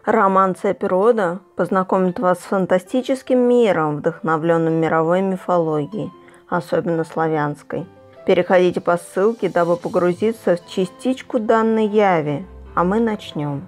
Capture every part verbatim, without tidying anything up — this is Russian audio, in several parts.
Роман «Цепь рода» познакомит вас с фантастическим миром, вдохновленным мировой мифологией, особенно славянской. Переходите по ссылке, дабы погрузиться в частичку данной яви, а мы начнем.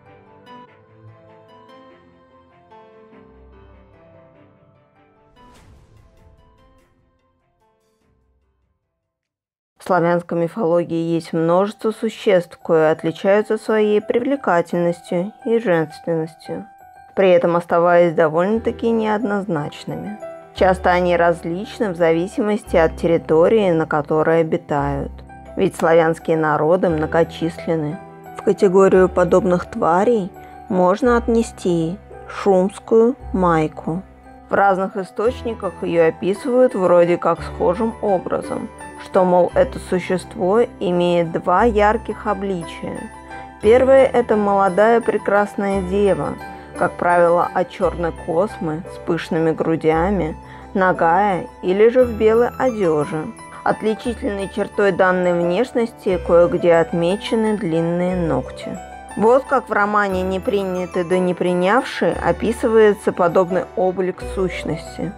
В славянской мифологии есть множество существ, которые отличаются своей привлекательностью и женственностью, при этом оставаясь довольно-таки неоднозначными. Часто они различны в зависимости от территории, на которой обитают. Ведь славянские народы многочисленны. В категорию подобных тварей можно отнести шумскую майку. В разных источниках ее описывают вроде как схожим образом, что, мол, это существо имеет два ярких обличия. Первое – это молодая прекрасная дева, как правило, от черной космы с пышными грудями, нагая или же в белой одежде. Отличительной чертой данной внешности кое-где отмечены длинные ногти. Вот как в романе «Не принятый да не принявший» описывается подобный облик сущности.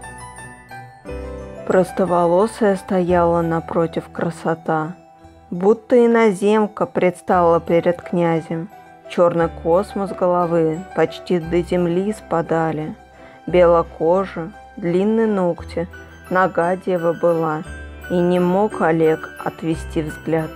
Простоволосая стояла напротив красота, будто иноземка предстала перед князем. Черный космос головы почти до земли спадали, белая кожа, длинные ногти, нога дева была, и не мог Олег отвести взгляд.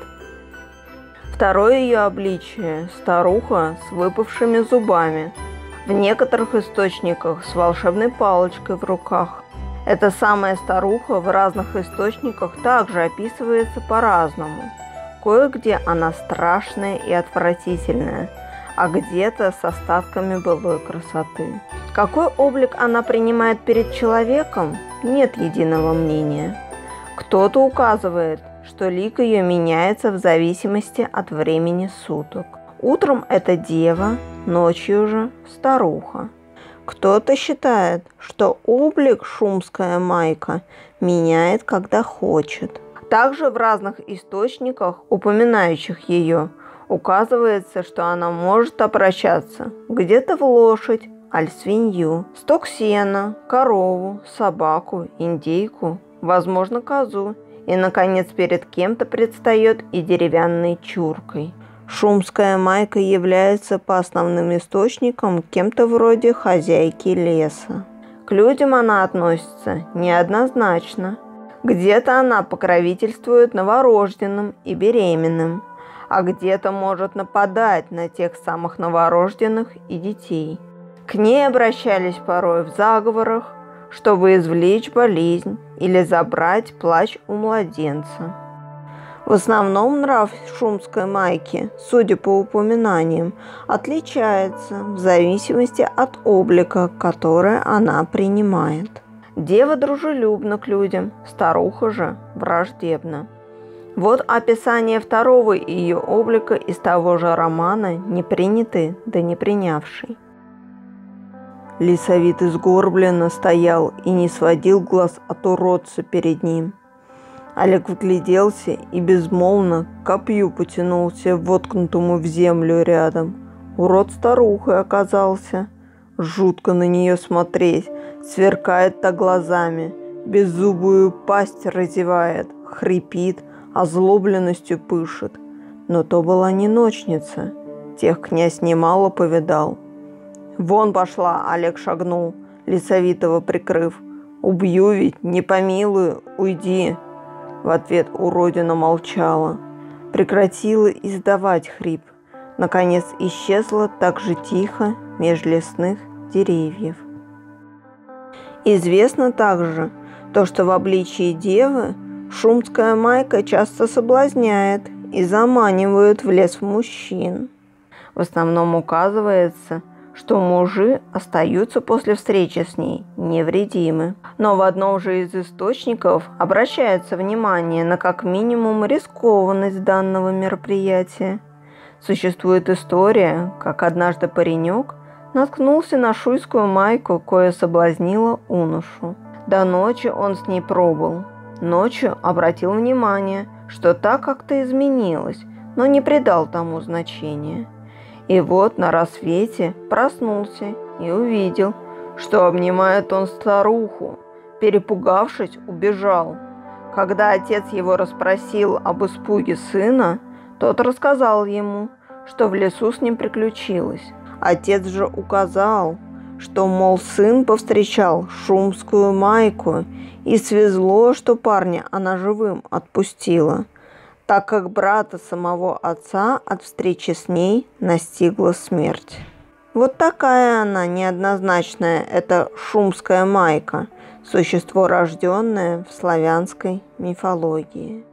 Второе ее обличие – старуха с выпавшими зубами, в некоторых источниках с волшебной палочкой в руках. Эта самая старуха в разных источниках также описывается по-разному. Кое-где она страшная и отвратительная, а где-то с остатками былой красоты. Какой облик она принимает перед человеком, нет единого мнения. Кто-то указывает, что лик ее меняется в зависимости от времени суток. Утром это дева, ночью же старуха. Кто-то считает, что облик шумская майка меняет, когда хочет. Также в разных источниках, упоминающих ее, указывается, что она может обращаться где-то в лошадь, аль свинью, сток сена, корову, собаку, индейку, возможно, козу, и, наконец, перед кем-то предстает и деревянной чуркой. Шумская майка является по основным источникам кем-то вроде хозяйки леса. К людям она относится неоднозначно. Где-то она покровительствует новорожденным и беременным, а где-то может нападать на тех самых новорожденных и детей. К ней обращались порой в заговорах, чтобы извлечь болезнь или забрать плач у младенца. В основном нрав шумской майки, судя по упоминаниям, отличается в зависимости от облика, который она принимает. Дева дружелюбна к людям, старуха же враждебна. Вот описание второго ее облика из того же романа «Не принятый да не принявший». Лисовит сгорбленно стоял и не сводил глаз от уродца перед ним. Олег вгляделся и безмолвно к копью потянулся, воткнутому в землю рядом. Урод старухой оказался. Жутко на нее смотреть, сверкает-то глазами, беззубую пасть разевает, хрипит, озлобленностью пышет. Но то была не ночница, тех князь немало повидал. «Вон пошла!» — Олег шагнул, Лисовитого прикрыв. «Убью ведь, не помилую, уйди!» В ответ уродина молчала, прекратила издавать хрип. Наконец исчезла так же тихо меж лесных деревьев. Известно также то, что в обличии девы шумская майка часто соблазняет и заманивает в лес мужчин. В основном указывается, что мужи остаются после встречи с ней невредимы. Но в одном же из источников обращается внимание на как минимум рискованность данного мероприятия. Существует история, как однажды паренек наткнулся на шуйскую майку, кое соблазнила юношу. До ночи он с ней пробыл. Ночью обратил внимание, что та как-то изменилась, но не придал тому значения. И вот на рассвете проснулся и увидел, что обнимает он старуху. Перепугавшись, убежал. Когда отец его расспросил об испуге сына, тот рассказал ему, что в лесу с ним приключилось. Отец же указал, что, мол, сын повстречал шумскую майку, и свезло, что парня она живым отпустила, так как брата самого отца от встречи с ней настигла смерть. Вот такая она неоднозначная, эта шумская майка, существо, рожденное в славянской мифологии.